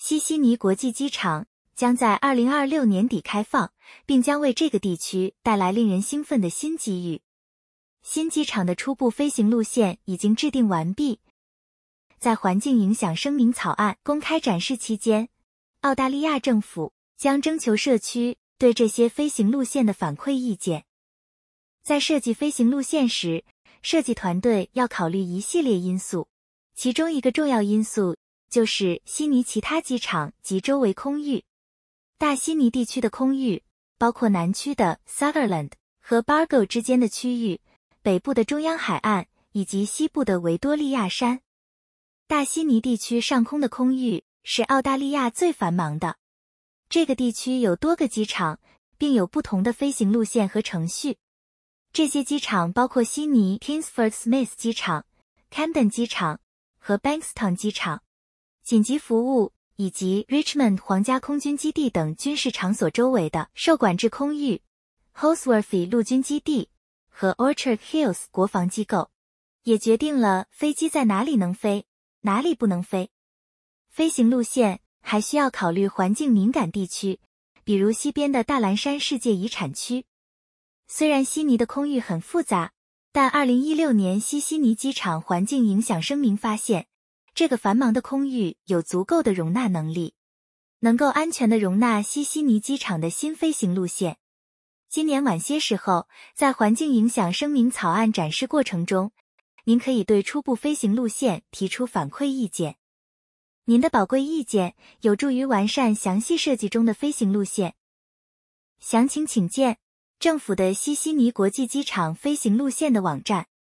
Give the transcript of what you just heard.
西悉尼国际机场将在2026年底开放，并将为这个地区带来令人兴奋的新机遇。新机场的初步飞行路线已经制定完毕。在环境影响声明草案公开展示期间，澳大利亚政府将征求社区对这些飞行路线的反馈意见。在设计飞行路线时，设计团队要考虑一系列因素，其中一个重要因素就是悉尼其他机场及周围空域。大悉尼地区的空域包括南区的 Sutherland 和 Bargo 之间的区域，北部的中央海岸以及西部的维多利亚山。大悉尼地区上空的空域是澳大利亚最繁忙的。这个地区有多个机场，并有不同的飞行路线和程序。这些机场包括悉尼 Kingsford Smith 机场、Camden 机场和 Bankstown 机场、紧急服务以及 Richmond 皇家空军基地等军事场所周围的受管制空域、Holsworthy 陆军基地和 Orchard Hills 国防机构，也决定了飞机在哪里能飞，哪里不能飞。飞行路线还需要考虑环境敏感地区，比如西边的大蓝山世界遗产区。虽然悉尼的空域很复杂，但2016年西悉尼机场环境影响声明发现，这个繁忙的空域有足够的容纳能力，能够安全地容纳西悉尼机场的新飞行路线。今年晚些时候，在环境影响声明草案展示过程中，您可以对初步飞行路线提出反馈意见。您的宝贵意见有助于完善详细设计中的飞行路线。详情请见政府的西悉尼国际机场飞行路线的网站。